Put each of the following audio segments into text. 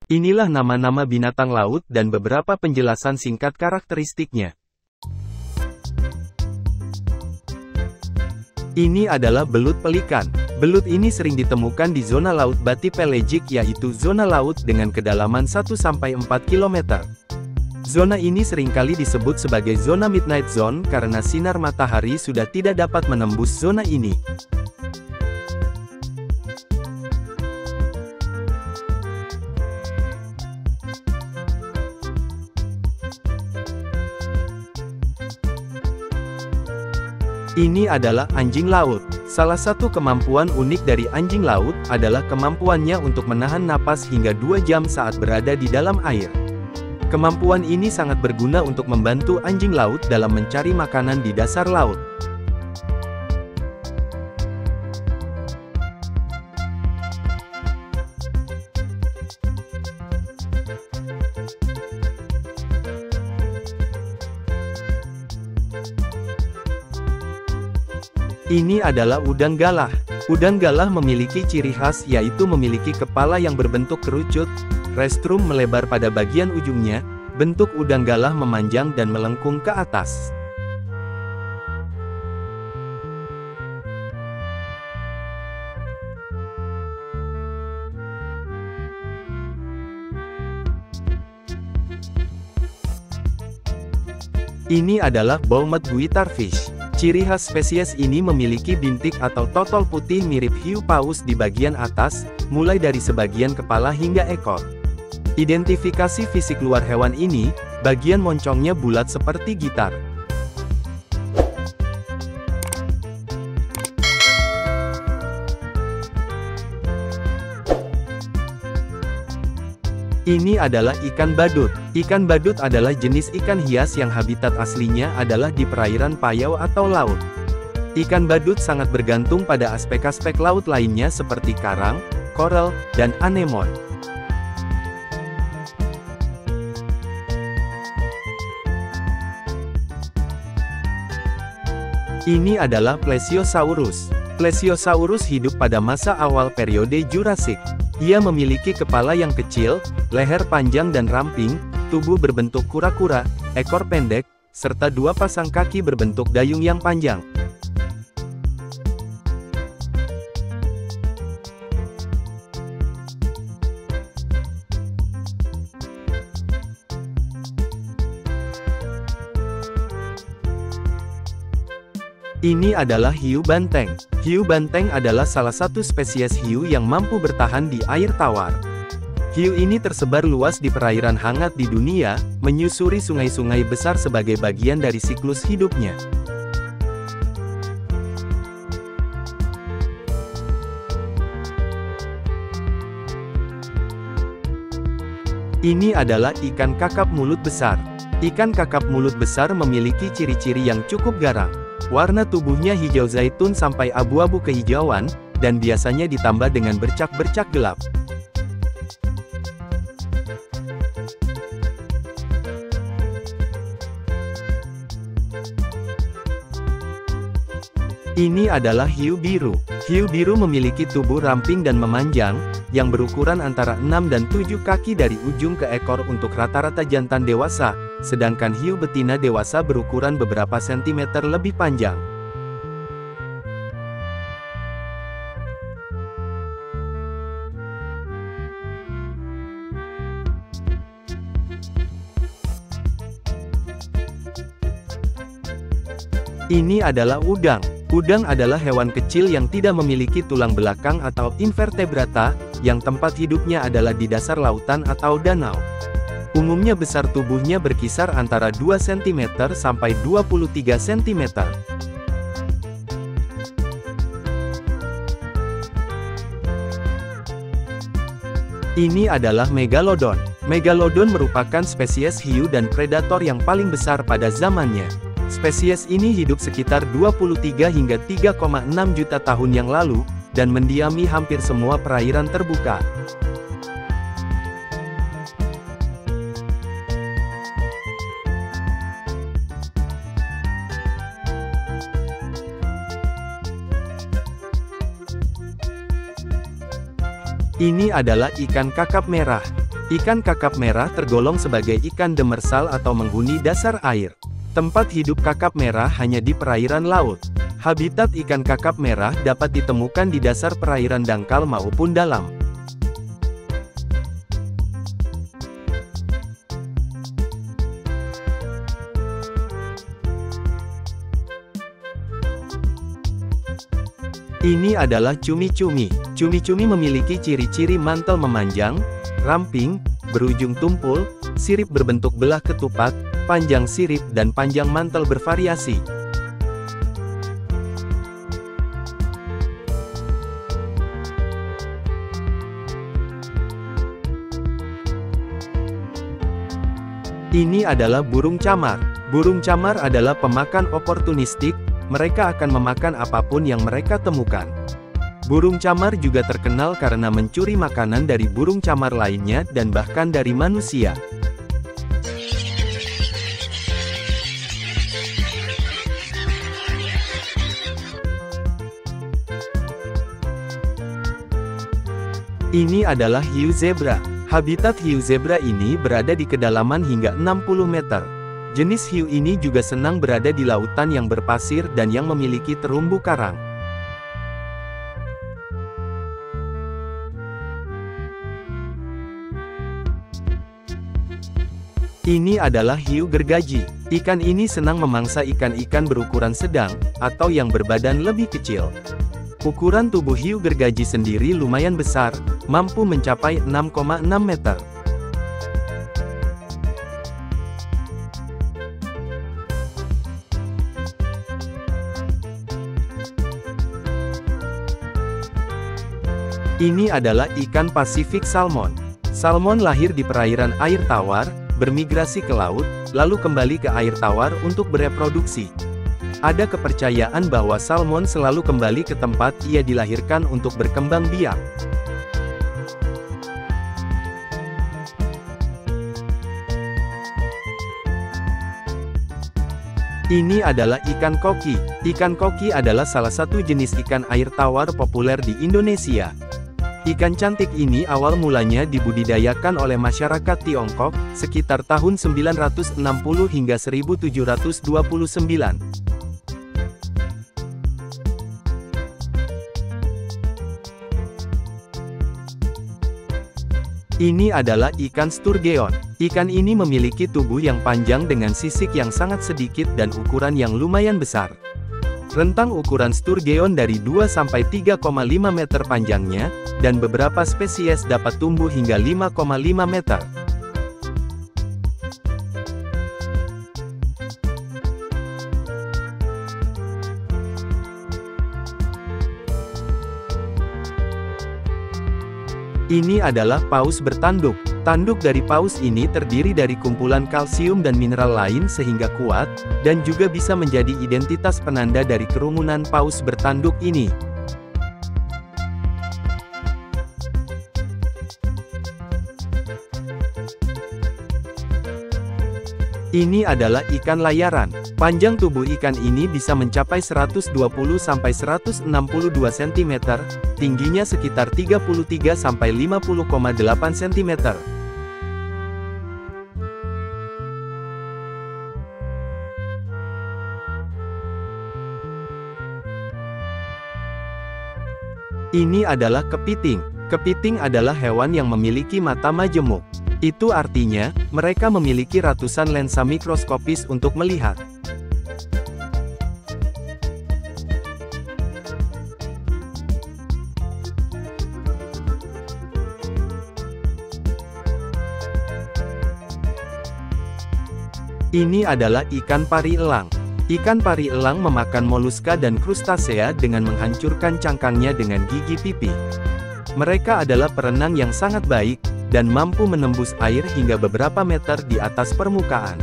Inilah nama-nama binatang laut dan beberapa penjelasan singkat karakteristiknya. Ini adalah belut pelikan. Belut ini sering ditemukan di zona laut batipelagic, yaitu zona laut dengan kedalaman 1-4 km. Zona ini seringkali disebut sebagai zona midnight zone karena sinar matahari sudah tidak dapat menembus zona ini. Ini adalah anjing laut. Salah satu kemampuan unik dari anjing laut adalah kemampuannya untuk menahan napas hingga 2 jam saat berada di dalam air. Kemampuan ini sangat berguna untuk membantu anjing laut dalam mencari makanan di dasar laut. Ini adalah udang galah. Udang galah memiliki ciri khas yaitu memiliki kepala yang berbentuk kerucut, rostrum melebar pada bagian ujungnya, bentuk udang galah memanjang dan melengkung ke atas. Ini adalah Bournemouth guitarfish. Ciri khas spesies ini memiliki bintik atau totol putih mirip hiu paus di bagian atas, mulai dari sebagian kepala hingga ekor. Identifikasi fisik luar hewan ini, bagian moncongnya bulat seperti gitar. Ini adalah ikan badut. Ikan badut adalah jenis ikan hias yang habitat aslinya adalah di perairan payau atau laut. Ikan badut sangat bergantung pada aspek-aspek laut lainnya seperti karang, koral, dan anemon. Ini adalah Plesiosaurus. Plesiosaurus hidup pada masa awal periode Jurassic. Ia memiliki kepala yang kecil, leher panjang dan ramping, tubuh berbentuk kura-kura, ekor pendek, serta 2 pasang kaki berbentuk dayung yang panjang. Ini adalah hiu banteng. Hiu banteng adalah salah satu spesies hiu yang mampu bertahan di air tawar. Hiu ini tersebar luas di perairan hangat di dunia, menyusuri sungai-sungai besar sebagai bagian dari siklus hidupnya. Ini adalah ikan kakap mulut besar. Ikan kakap mulut besar memiliki ciri-ciri yang cukup garang. Warna tubuhnya hijau zaitun sampai abu-abu kehijauan, dan biasanya ditambah dengan bercak-bercak gelap. Ini adalah hiu biru. Hiu biru memiliki tubuh ramping dan memanjang, yang berukuran antara 6 dan 7 kaki dari ujung ke ekor untuk rata-rata jantan dewasa, sedangkan hiu betina dewasa berukuran beberapa sentimeter lebih panjang. Ini adalah udang. Udang adalah hewan kecil yang tidak memiliki tulang belakang atau invertebrata, yang tempat hidupnya adalah di dasar lautan atau danau. Umumnya besar tubuhnya berkisar antara 2 cm sampai 23 cm. Ini adalah Megalodon. Megalodon merupakan spesies hiu dan predator yang paling besar pada zamannya. Spesies ini hidup sekitar 23 hingga 3,6 juta tahun yang lalu, dan mendiami hampir semua perairan terbuka. Ini adalah ikan kakap merah. Ikan kakap merah tergolong sebagai ikan demersal atau menghuni dasar air. Tempat hidup kakap merah hanya di perairan laut. Habitat ikan kakap merah dapat ditemukan di dasar perairan dangkal maupun dalam. Ini adalah cumi-cumi. Cumi-cumi memiliki ciri-ciri mantel memanjang, ramping, berujung tumpul, sirip berbentuk belah ketupat, panjang sirip dan panjang mantel bervariasi. Ini adalah burung camar. Burung camar adalah pemakan oportunistik. Mereka akan memakan apapun yang mereka temukan. Burung camar juga terkenal karena mencuri makanan dari burung camar lainnya dan bahkan dari manusia. Ini adalah hiu zebra. Habitat hiu zebra ini berada di kedalaman hingga 60 meter. Jenis hiu ini juga senang berada di lautan yang berpasir dan yang memiliki terumbu karang. Ini adalah hiu gergaji. Ikan ini senang memangsa ikan-ikan berukuran sedang, atau yang berbadan lebih kecil. Ukuran tubuh hiu gergaji sendiri lumayan besar, mampu mencapai 6,6 meter. Ini adalah ikan Pasifik salmon. Salmon lahir di perairan air tawar, bermigrasi ke laut, lalu kembali ke air tawar untuk bereproduksi. Ada kepercayaan bahwa salmon selalu kembali ke tempat ia dilahirkan untuk berkembang biak. Ini adalah ikan koki. Ikan koki adalah salah satu jenis ikan air tawar populer di Indonesia. Ikan cantik ini awal mulanya dibudidayakan oleh masyarakat Tiongkok, sekitar tahun 960 hingga 1729. Ini adalah ikan sturgeon. Ikan ini memiliki tubuh yang panjang dengan sisik yang sangat sedikit dan ukuran yang lumayan besar. Rentang ukuran sturgeon dari 2-3,5 meter panjangnya, dan beberapa spesies dapat tumbuh hingga 5,5 meter. Ini adalah paus bertanduk. Tanduk dari paus ini terdiri dari kumpulan kalsium dan mineral lain sehingga kuat, dan juga bisa menjadi identitas penanda dari kerumunan paus bertanduk ini. Ini adalah ikan layaran. Panjang tubuh ikan ini bisa mencapai 120-162 cm, tingginya sekitar 33-50,8 cm. Ini adalah kepiting. Kepiting adalah hewan yang memiliki mata majemuk. Itu artinya, mereka memiliki ratusan lensa mikroskopis untuk melihat. Ini adalah ikan pari elang. Ikan pari elang memakan moluska dan krustasea dengan menghancurkan cangkangnya dengan gigi pipi. Mereka adalah perenang yang sangat baik, dan mampu menembus air hingga beberapa meter di atas permukaan.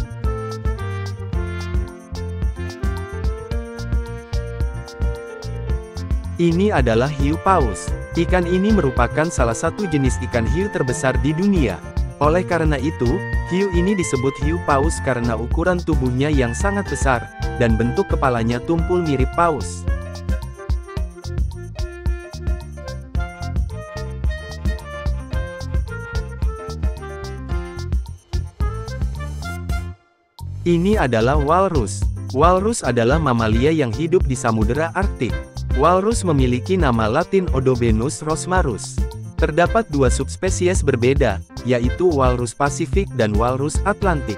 Ini adalah hiu paus. Ikan ini merupakan salah satu jenis ikan hiu terbesar di dunia. Oleh karena itu, hiu ini disebut hiu paus karena ukuran tubuhnya yang sangat besar, dan bentuk kepalanya tumpul mirip paus. Ini adalah walrus. Walrus adalah mamalia yang hidup di samudera Arktik. Walrus memiliki nama latin Odobenus rosmarus. Terdapat dua subspesies berbeda, yaitu walrus Pasifik dan walrus Atlantik.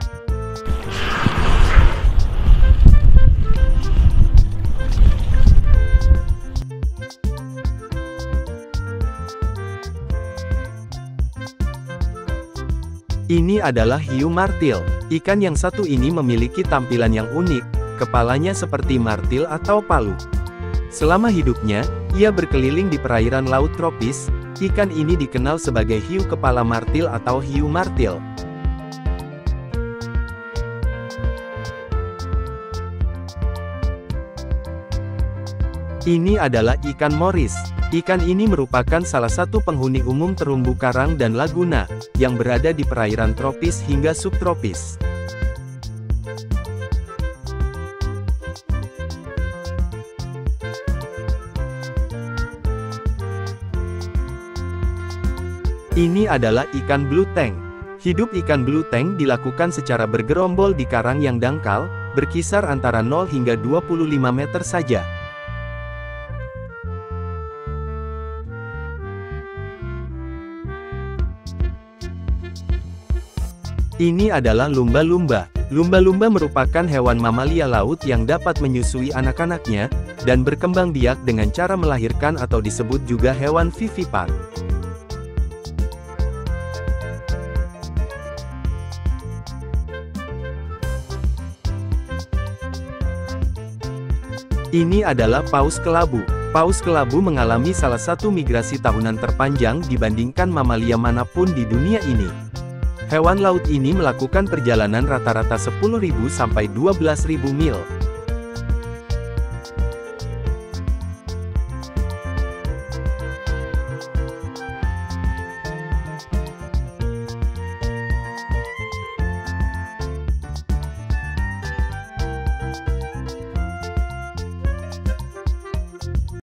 Ini adalah hiu martil. Ikan yang satu ini memiliki tampilan yang unik, kepalanya seperti martil atau palu. Selama hidupnya, ia berkeliling di perairan laut tropis. Ikan ini dikenal sebagai hiu kepala martil atau hiu martil. Ini adalah ikan moris. Ikan ini merupakan salah satu penghuni umum terumbu karang dan laguna, yang berada di perairan tropis hingga subtropis. Ini adalah ikan blue tank. Hidup ikan blue tank dilakukan secara bergerombol di karang yang dangkal, berkisar antara 0 hingga 25 meter saja. Ini adalah lumba-lumba. Lumba-lumba merupakan hewan mamalia laut yang dapat menyusui anak-anaknya, dan berkembang biak dengan cara melahirkan atau disebut juga hewan vivipar. Ini adalah paus kelabu. Paus kelabu mengalami salah satu migrasi tahunan terpanjang dibandingkan mamalia manapun di dunia ini. Hewan laut ini melakukan perjalanan rata-rata 10.000 sampai 12.000 mil.